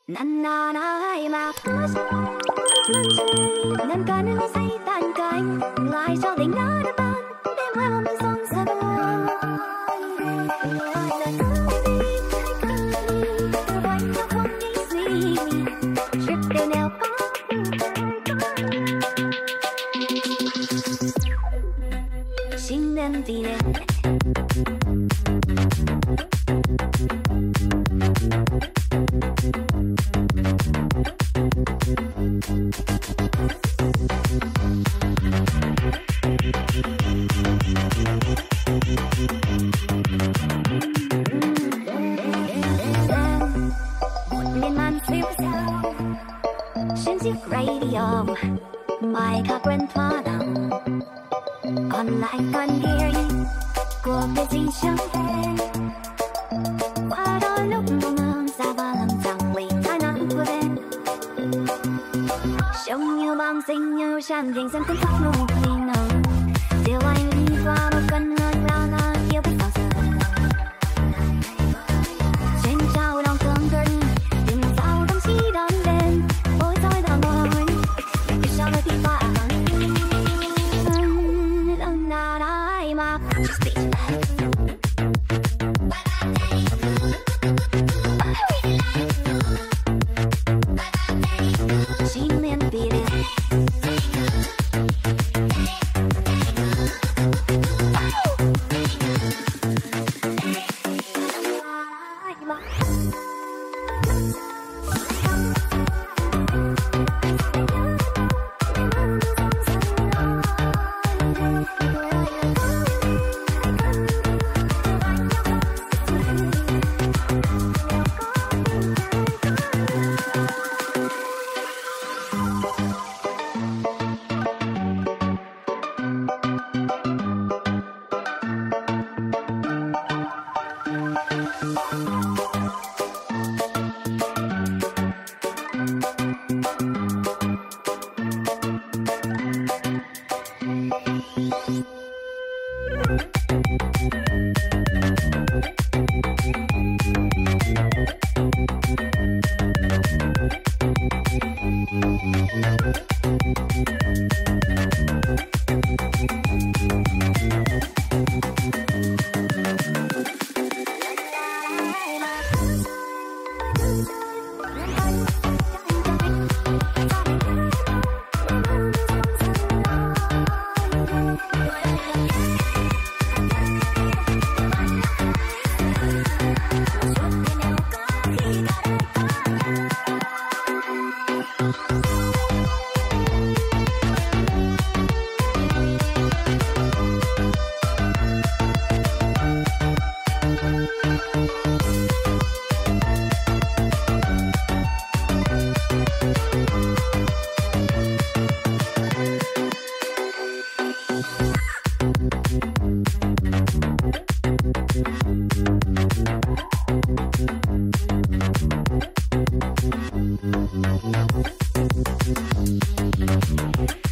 난 나나의 막 난 가는 사이 tan cánh lại cho tình đã ban đêm qua mong son xa bờ新年地点。Xuyên chiếc radio mai ca quen thoa đằng còn lại con ghi của cái gì chẳng thể qua đôi lúc mong ơn xa ba lần rằng lì thái nắng của đêm trông như băng sinh như tràn đình dân cũng khóc nụ cười nở điều anh đi qua một cơn hơn lao na yêu biết bao giờ trên trao lòng thương cơn tìm sao tâm trí đón lên ôi tôi đã ngồi vì sao lại đi qua lần nào đấy mà xin em vì đây Thank you.